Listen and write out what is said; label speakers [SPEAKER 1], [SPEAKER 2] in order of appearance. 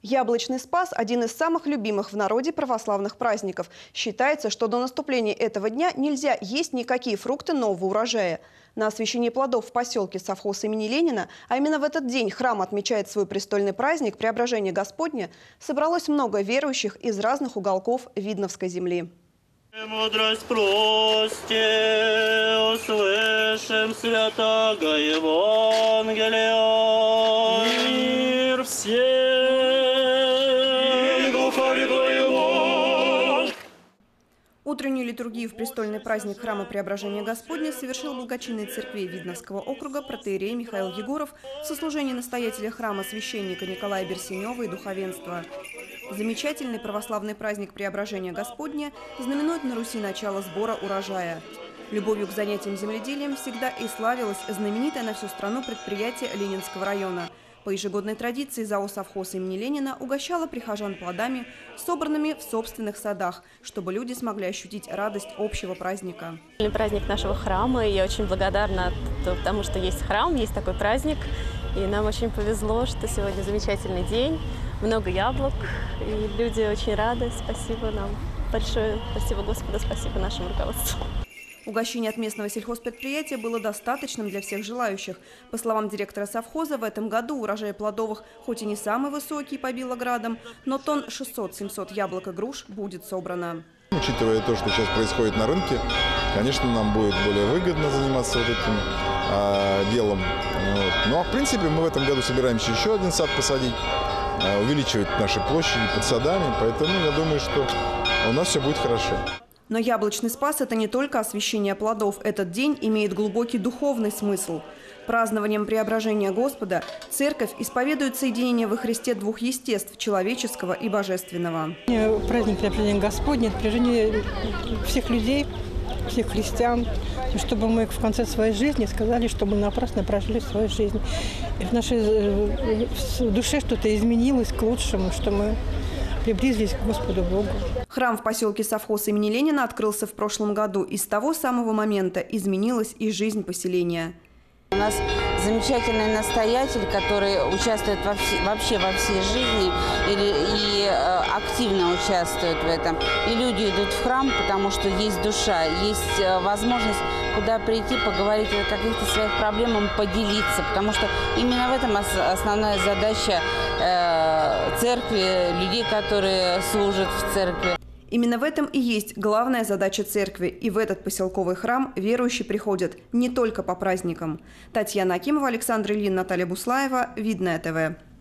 [SPEAKER 1] Яблочный Спас – один из самых любимых в народе православных праздников. Считается, что до наступления этого дня нельзя есть никакие фрукты нового урожая. На освящении плодов в поселке совхоз имени Ленина, а именно в этот день храм отмечает свой престольный праздник Преображения Господня, собралось много верующих из разных уголков Видновской земли.
[SPEAKER 2] Мудрость прости, услышим святого Евангелия. Мир всем, духове Твоему.
[SPEAKER 1] Утреннюю литургию в престольный праздник храма Преображения Господня совершил благочинной церкви Видновского округа протоиерей Михаил Егоров в сослужении настоятеля храма священника Николая Берсенева и духовенства. Замечательный православный праздник Преображения Господня знаменует на Руси начало сбора урожая. Любовью к занятиям земледелием всегда и славилось знаменитое на всю страну предприятие Ленинского района. По ежегодной традиции ЗАО «Совхоз имени Ленина» угощало прихожан плодами, собранными в собственных садах, чтобы люди смогли ощутить радость общего праздника.
[SPEAKER 3] Праздник нашего храма, и я очень благодарна тому, что есть храм, есть такой праздник. И нам очень повезло, что сегодня замечательный день, много яблок, и люди очень рады. Спасибо нам большое, спасибо Господу, спасибо нашему руководству.
[SPEAKER 1] Угощение от местного сельхозпредприятия было достаточным для всех желающих. По словам директора совхоза, в этом году урожай плодовых хоть и не самый высокий по Белоградам, но тонн 600-700 яблок и груш будет собрано.
[SPEAKER 4] Учитывая то, что сейчас происходит на рынке, конечно, нам будет более выгодно заниматься вот этим делом. Ну а в принципе мы в этом году собираемся еще один сад посадить, увеличивать наши площади под садами, поэтому я думаю, что у нас все будет хорошо.
[SPEAKER 1] Но яблочный спас – это не только освящение плодов. Этот день имеет глубокий духовный смысл. Празднованием Преображения Господа церковь исповедует соединение во Христе двух естеств – человеческого и божественного.
[SPEAKER 5] Праздник Преображения Господня – это преображение всех людей, всех христиан, чтобы мы в конце своей жизни сказали, что мы напрасно прожили свою жизнь. И в нашей душе что-то изменилось к лучшему, что мы приблизились к Господу Богу.
[SPEAKER 1] Храм в поселке совхоз имени Ленина открылся в прошлом году. И с того самого момента изменилась и жизнь поселения.
[SPEAKER 6] У нас замечательный настоятель, который участвует вообще во всей жизни и активно участвует в этом. И люди идут в храм, потому что есть душа, есть возможность куда прийти, поговорить о каких-то своих проблемах, поделиться. Потому что именно в этом основная задача церкви, людей, которые служат в церкви.
[SPEAKER 1] Именно в этом и есть главная задача церкви. И в этот поселковый храм верующие приходят не только по праздникам. Татьяна Акимова, Александр Ильин, Наталья Буслаева. Видное ТВ.